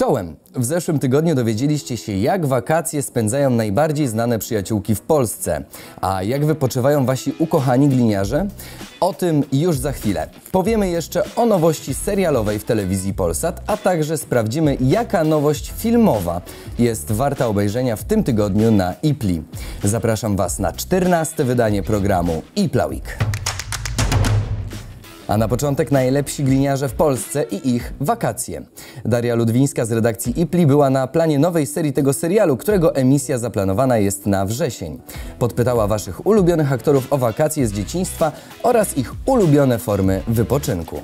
Czołem! W zeszłym tygodniu dowiedzieliście się, jak wakacje spędzają najbardziej znane przyjaciółki w Polsce. A jak wypoczywają wasi ukochani gliniarze? O tym już za chwilę. Powiemy jeszcze o nowości serialowej w telewizji Polsat, a także sprawdzimy, jaka nowość filmowa jest warta obejrzenia w tym tygodniu na IPLI. Zapraszam was na 14. wydanie programu IPLA Week. A na początek najlepsi gliniarze w Polsce i ich wakacje. Daria Ludwińska z redakcji IPLI była na planie nowej serii tego serialu, którego emisja zaplanowana jest na wrzesień. Podpytała waszych ulubionych aktorów o wakacje z dzieciństwa oraz ich ulubione formy wypoczynku.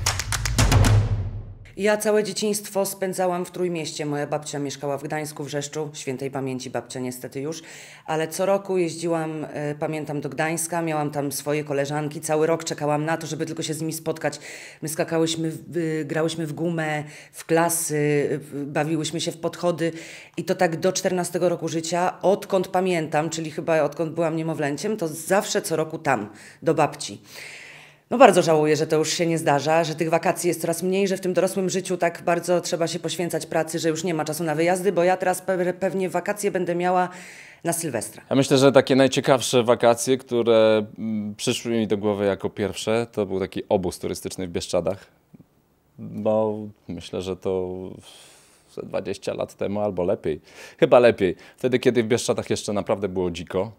Ja całe dzieciństwo spędzałam w Trójmieście. Moja babcia mieszkała w Gdańsku, w Rzeszczu, świętej pamięci babcia niestety już, ale co roku jeździłam, pamiętam, do Gdańska, miałam tam swoje koleżanki, cały rok czekałam na to, żeby tylko się z nimi spotkać. My skakałyśmy, grałyśmy w gumę, w klasy, bawiłyśmy się w podchody i to tak do 14 roku życia, odkąd pamiętam, czyli chyba odkąd byłam niemowlęciem, to zawsze co roku tam, do babci. No bardzo żałuję, że to już się nie zdarza, że tych wakacji jest coraz mniej, że w tym dorosłym życiu tak bardzo trzeba się poświęcać pracy, że już nie ma czasu na wyjazdy, bo ja teraz pewnie wakacje będę miała na Sylwestra. Ja myślę, że takie najciekawsze wakacje, które przyszły mi do głowy jako pierwsze, to był taki obóz turystyczny w Bieszczadach. Bo myślę, że to 20 lat temu albo lepiej. Chyba lepiej. Wtedy, kiedy w Bieszczadach jeszcze naprawdę było dziko.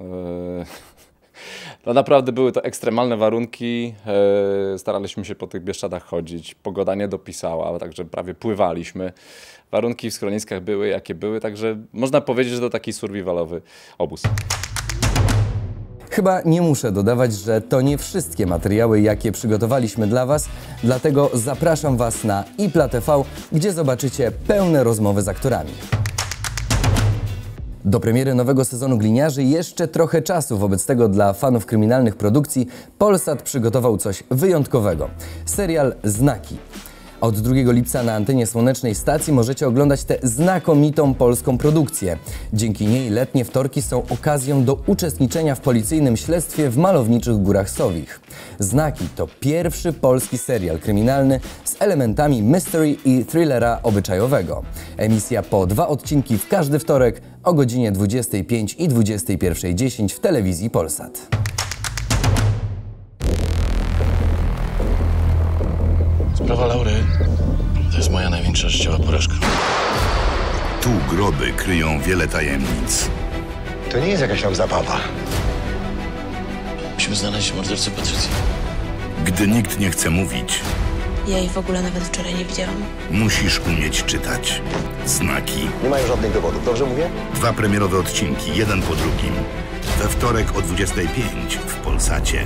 No naprawdę były to ekstremalne warunki, staraliśmy się po tych Bieszczadach chodzić, pogoda nie dopisała, także prawie pływaliśmy. Warunki w schroniskach były jakie były, także można powiedzieć, że to taki survivalowy obóz. Chyba nie muszę dodawać, że to nie wszystkie materiały, jakie przygotowaliśmy dla was, dlatego zapraszam was na IPLA TV, gdzie zobaczycie pełne rozmowy z aktorami. Do premiery nowego sezonu Gliniarzy jeszcze trochę czasu, wobec tego dla fanów kryminalnych produkcji Polsat przygotował coś wyjątkowego. Serial Znaki. Od 2 lipca na antenie słonecznej stacji możecie oglądać tę znakomitą polską produkcję. Dzięki niej letnie wtorki są okazją do uczestniczenia w policyjnym śledztwie w malowniczych Górach Sowich. Znaki to pierwszy polski serial kryminalny z elementami mystery i thrillera obyczajowego. Emisja po 2 odcinki w każdy wtorek o godzinie 25 i 21:10 w telewizji Polsat. Sprawa Laury to jest moja największa życiowa porażka. Tu groby kryją wiele tajemnic. To nie jest jakaś tam zabawa. Musimy znaleźć mordercę Patrycji. Gdy nikt nie chce mówić, Ja jej w ogóle nawet wczoraj nie widziałam. musisz umieć czytać. Znaki. Nie mają żadnych dowodów, dobrze mówię? 2 premierowe odcinki, jeden po drugim. We wtorek o 25 w Polsacie.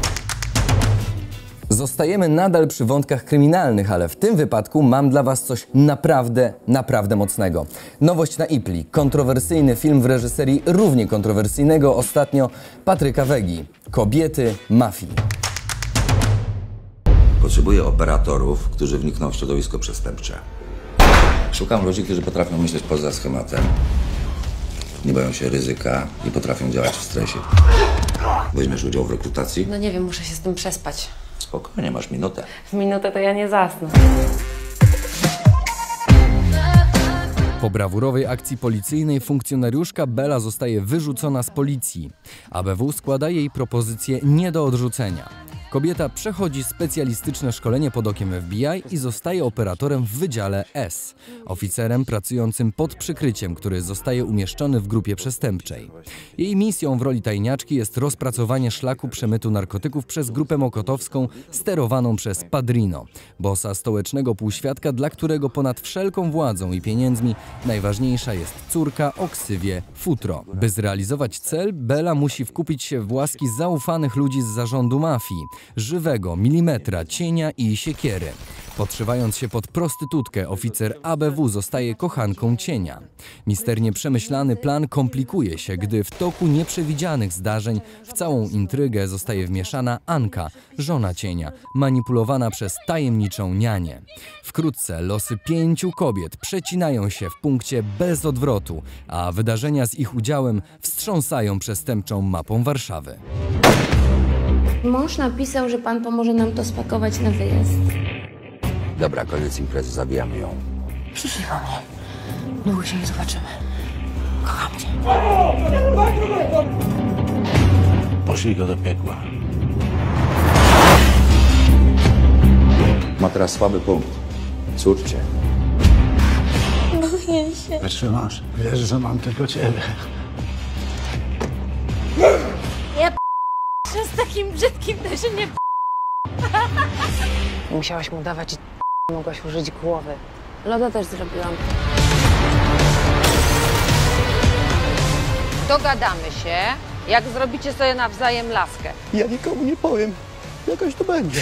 Zostajemy nadal przy wątkach kryminalnych, ale w tym wypadku mam dla was coś naprawdę mocnego. Nowość na IPLI. Kontrowersyjny film w reżyserii równie kontrowersyjnego ostatnio Patryka Wegi. Kobiety mafii. Potrzebuję operatorów, którzy wnikną w środowisko przestępcze. Szukam ludzi, którzy potrafią myśleć poza schematem. Nie boją się ryzyka i potrafią działać w stresie. Weźmiesz udział w rekrutacji? No nie wiem, muszę się z tym przespać. Spokojnie, masz minutę. W minutę to ja nie zasnę. Po brawurowej akcji policyjnej funkcjonariuszka Bela zostaje wyrzucona z policji. ABW składa jej propozycję nie do odrzucenia. Kobieta przechodzi specjalistyczne szkolenie pod okiem FBI i zostaje operatorem w Wydziale S, oficerem pracującym pod przykryciem, który zostaje umieszczony w grupie przestępczej. Jej misją w roli tajniaczki jest rozpracowanie szlaku przemytu narkotyków przez grupę mokotowską sterowaną przez Padrino, bossa stołecznego półświadka, dla którego ponad wszelką władzą i pieniędzmi najważniejsza jest córka o ksywie Futro. By zrealizować cel, Bela musi wkupić się w łaski zaufanych ludzi z zarządu mafii, żywego milimetra, cienia i siekiery. Podszywając się pod prostytutkę, oficer ABW zostaje kochanką cienia. Misternie przemyślany plan komplikuje się, gdy w toku nieprzewidzianych zdarzeń w całą intrygę zostaje wmieszana Anka, żona cienia, manipulowana przez tajemniczą nianię. Wkrótce losy 5 kobiet przecinają się w punkcie bez odwrotu, a wydarzenia z ich udziałem wstrząsają przestępczą mapą Warszawy. Mąż napisał, że pan pomoże nam to spakować na wyjazd. Dobra, koniec imprezy, zabijamy ją. Przyszli po mnie. Długo się nie zobaczymy. Kocham cię. Poszli go do piekła. Ma teraz słaby punkt. Córcie. Boję się. Wytrzymasz. Wiesz, że mam tylko ciebie. Z takim brzydkim to się nie musiałaś mu dawać i mogłaś użyć głowy. Loda też zrobiłam. Dogadamy się, jak zrobicie sobie nawzajem laskę. Ja nikomu nie powiem. Jakoś to będzie.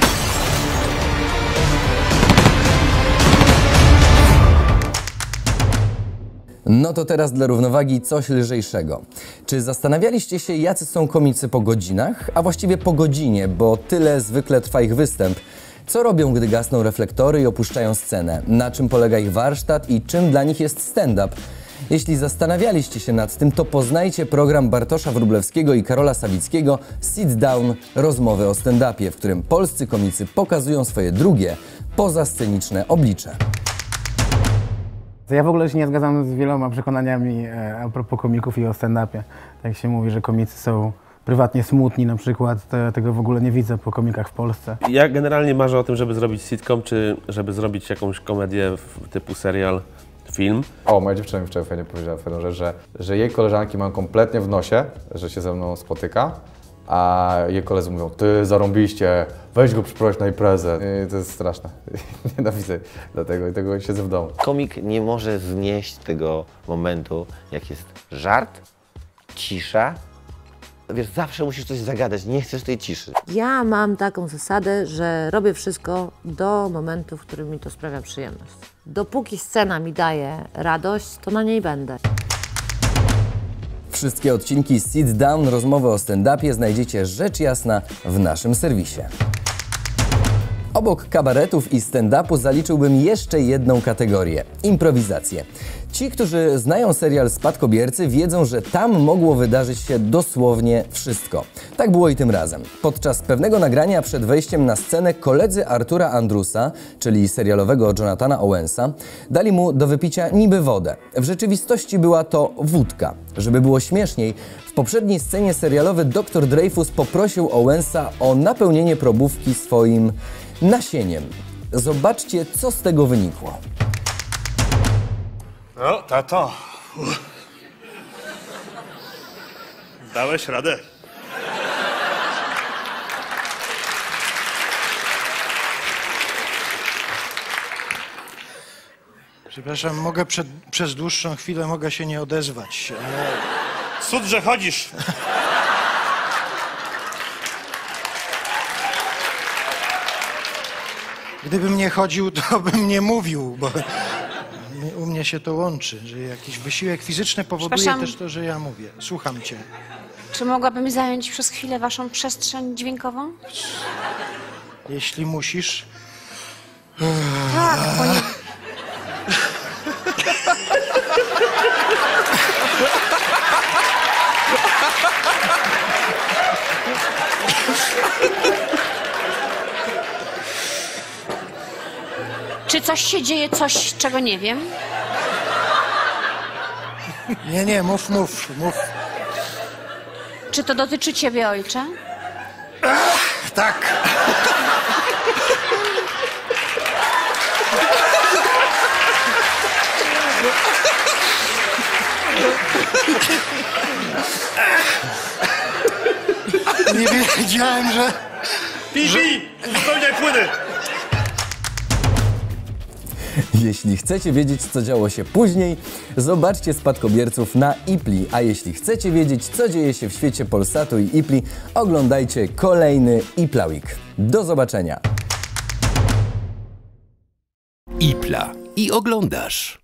No to teraz dla równowagi coś lżejszego. Czy zastanawialiście się, jacy są komicy po godzinach? A właściwie po godzinie, bo tyle zwykle trwa ich występ. Co robią, gdy gasną reflektory i opuszczają scenę? Na czym polega ich warsztat i czym dla nich jest stand-up? Jeśli zastanawialiście się nad tym, to poznajcie program Bartosza Wróblewskiego i Karola Sawickiego Sit Down – Rozmowy o stand-upie, w którym polscy komicy pokazują swoje drugie, pozasceniczne oblicze. Ja w ogóle się nie zgadzam z wieloma przekonaniami a propos komików i o stand-upie. Tak się mówi, że komicy są prywatnie smutni na przykład, to ja tego w ogóle nie widzę po komikach w Polsce. Ja generalnie marzę o tym, żeby zrobić sitcom, czy żeby zrobić jakąś komedię typu serial, film. O, moja dziewczyna mi wczoraj fajnie powiedziała fajną rzecz, że jej koleżanki mają kompletnie w nosie, że się ze mną spotyka, a jej koledzy mówią, ty zarąbiście, weź go przyprowadź na imprezę. I to jest straszne. Nienawidzę dlatego i tego siedzę w domu. Komik nie może znieść tego momentu, jak jest żart, cisza. Wiesz, zawsze musisz coś zagadać, nie chcesz tej ciszy. Ja mam taką zasadę, że robię wszystko do momentu, w którym mi to sprawia przyjemność. Dopóki scena mi daje radość, to na niej będę. Wszystkie odcinki Sit Down – Rozmowy o stand-upie znajdziecie rzecz jasna w naszym serwisie. Obok kabaretów i stand-upu zaliczyłbym jeszcze jedną kategorię – improwizację. Ci, którzy znają serial Spadkobiercy, wiedzą, że tam mogło wydarzyć się dosłownie wszystko. Tak było i tym razem. Podczas pewnego nagrania przed wejściem na scenę koledzy Artura Andrusa, czyli serialowego Jonathana Owensa, dali mu do wypicia niby wodę. W rzeczywistości była to wódka. Żeby było śmieszniej, w poprzedniej scenie serialowy Dr. Dreyfus poprosił Owensa o napełnienie probówki swoim nasieniem. Zobaczcie, co z tego wynikło. No, tato. Dałeś radę. Przepraszam, mogę przez dłuższą chwilę mogę się nie odezwać. Cud, że chodzisz. Gdybym nie chodził, to bym nie mówił, bo u mnie się to łączy, że jakiś wysiłek fizyczny powoduje też to, że ja mówię. Słucham cię. Czy mogłabym zająć przez chwilę waszą przestrzeń dźwiękową? Jeśli musisz. Tak, bo nie... Czy coś się dzieje, coś, czego nie wiem? Nie, mów. Czy to dotyczy ciebie, ojcze? Tak. Nie wiedziałem, że... Pij, wypełniaj płyny. Jeśli chcecie wiedzieć, co działo się później, zobaczcie Spadkobierców na Ipli, a jeśli chcecie wiedzieć, co dzieje się w świecie Polsatu i Ipli, oglądajcie kolejny Ipla Week. Do zobaczenia! Ipla i oglądasz.